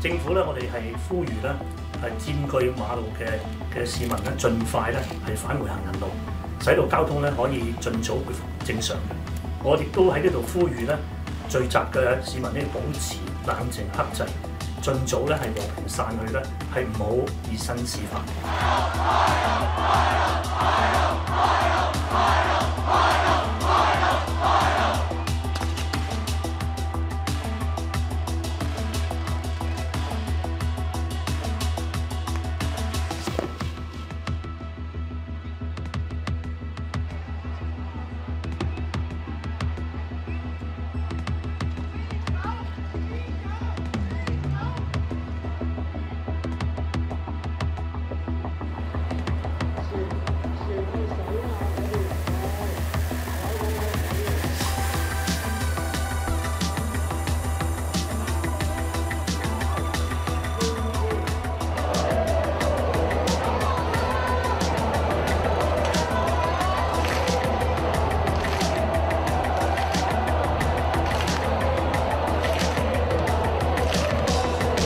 政府咧，我哋係呼籲咧，係佔據馬路嘅市民咧，盡快咧係返回行人路，使到交通咧可以盡早恢復正常嘅。我亦都喺呢度呼籲咧，聚集嘅市民咧保持冷靜克制，盡早咧係和平散去咧，係唔好以身試法。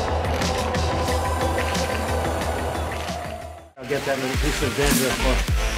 Get that little piece of dandruff off.